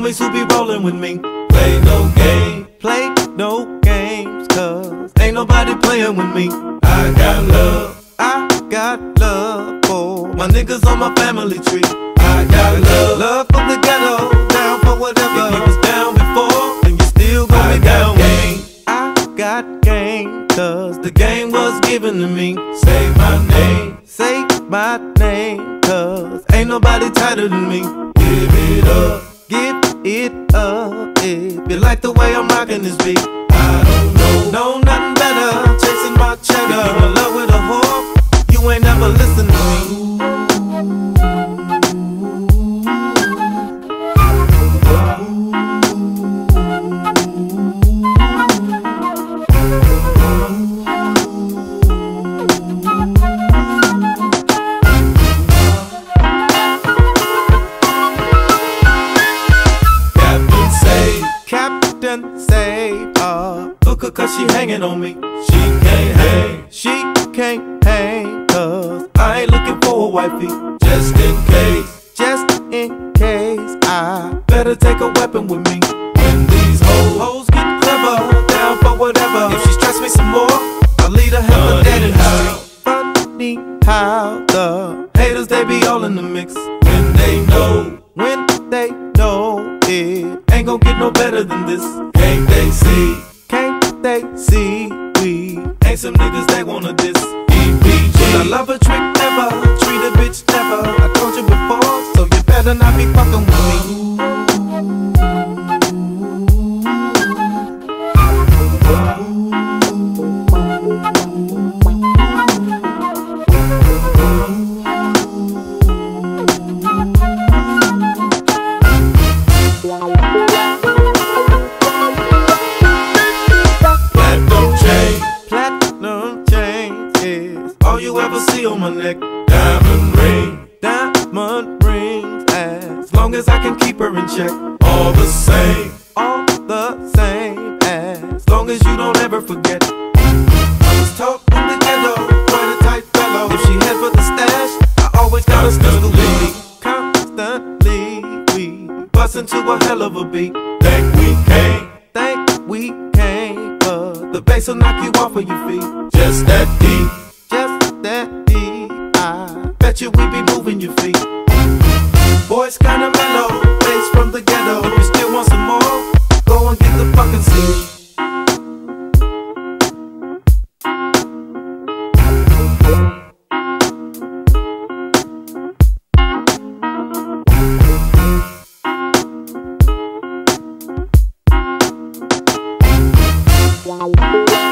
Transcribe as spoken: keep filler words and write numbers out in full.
homies who be rolling with me. Play no game, play no games, cause ain't nobody playing with me. I got love, I got love for my niggas on my family tree. I got love, love for the ghetto, down for whatever. If you was down before, then you still gon' be down with me. I got game, cause the game was given to me. Say my name, say my name, cause ain't nobody tighter than me. Give it up, give it up, if you like the way I'm rocking this beat. I don't know, know nothing better, chasing my cheddar. If you in love with a whore, you ain't never listen to me. Captain save her hooker cause she hanging on me. She can't hang, she can't hang, cause I ain't looking for a wifey. Just in case, just in case, I better take a weapon with me. When these hoes, hoes get clever, down for whatever. If she stress me some more, I'll lead her hell dead in the street. Funny how the haters, they be all in the mix. When they know, when they know it ain't gon' get no better than this. Can't they see, can't they see we ain't some niggas they wanna diss. E P G, I love a trick never, treat a bitch never. I told you before, so you better not be fucking with me. All you ever see on my neck, diamond ring, diamond rings. As long as I can keep her in check, all the same, all the same. As long as you don't ever forget, I was taught in the ghetto, quite a tight fellow. If she head for the stash, I always got a pistol with me. Constantly, we bust into a hell of a beat. Think we came, think we came, but the bass will knock you off of your feet. Just that deep, just that deep, I bet you we be moving your feet. Boys kinda mellow, bass from the ghetto. If you still want some more, go and get the fucking seat. Wow.